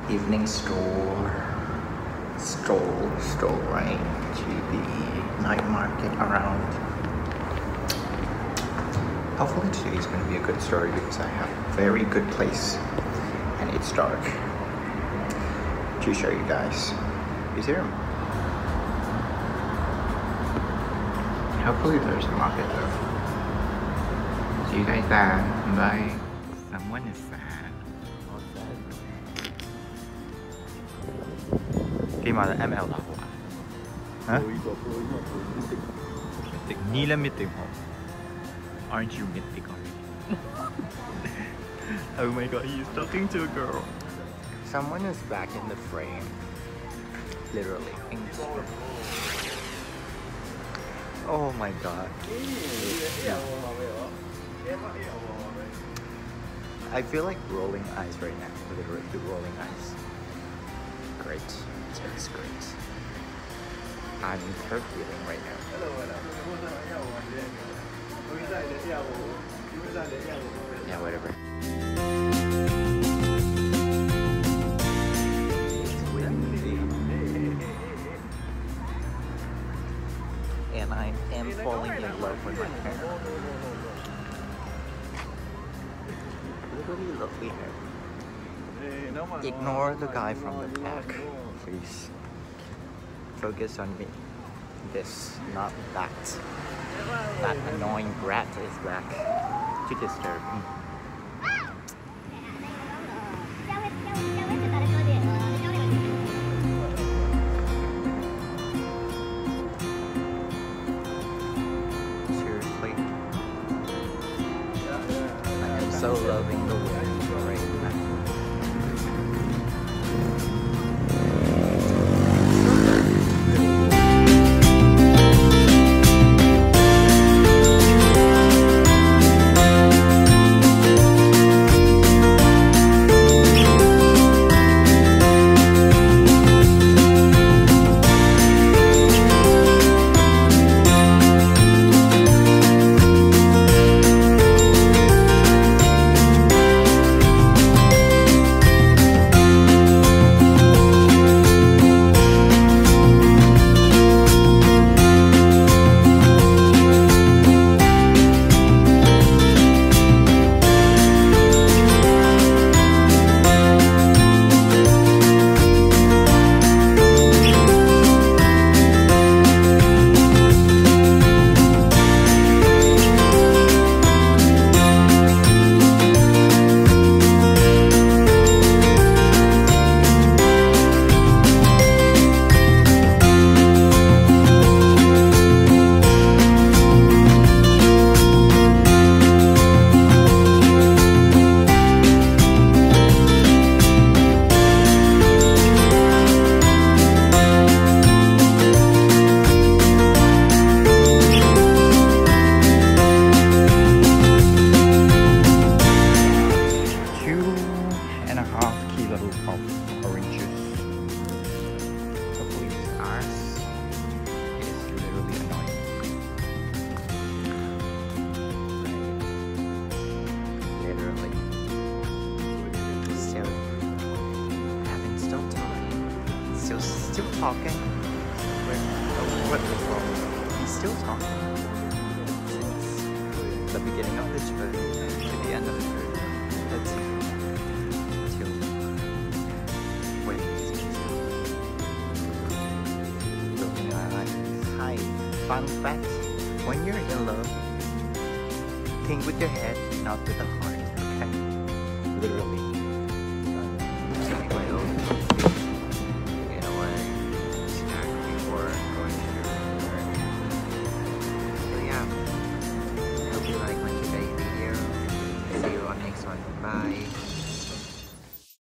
evening stroll right to the night market around. Hopefully today is going to be a good story because I have a very good place and it's dark to show you guys. Is there? Hopefully there's a market though. See you guys there. Bye. Someone is sad. Khi mà em eo nào hả? Mythic. Ni là mythic hả? Aren't you mythic already? Oh my god, he's talking to a girl. Someone is back in the frame. Literally. Oh my god. I feel like rolling eyes right now. Literally rolling eyes. Great. It tastes great. I'm in her feeling right now. Yeah, whatever. It's windy. And I am falling in love with my hair. Really lovely hair. Ignore the guy from the back, please. Focus on me. This, not that. That annoying brat is back to disturb me. Seriously? I am so loving the wind right now. Still talking? What is wrong? He's still talking. Since the beginning of the tour to the end of the tour. Let's see. Till when he's still looking at my eyes. Hi. Fun fact. When you're in love, think with your head, not with the heart. Okay? Literally. Bye.